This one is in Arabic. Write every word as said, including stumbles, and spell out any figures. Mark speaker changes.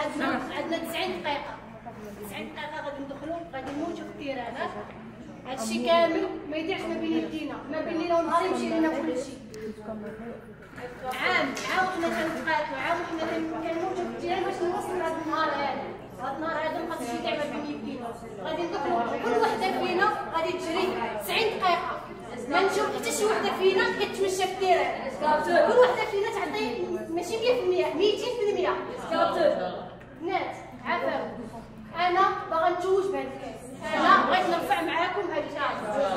Speaker 1: عندنا عندنا تسعين دقيقه تسعين دقيقه غادي ندخلوا غادي نموتوا في التيرانات. هادشي كامل ما يديرش ما بين يدينا ما بين لينا ونهار يمشي لينا كلشي. عام عام وحنا كنتقاتلوا عام وحنا كنموتوا في التيران باش نوصلوا لهذا النهار هذا. هذا النهار هذا ما خاصش يدير ما بين يدينا. غادي ندخلوا كل وحده فينا غادي تجري تسعين دقيقه. ما نشوف حتى شي وحده فينا كتمشى في التيران. كل وحده فينا تعطي ماشي مية في المية ميتين في المية. بنات عافاكم انا باغا نتوج بهذا الكاس. انا بغيت نرفع معاكم هذا الكاس.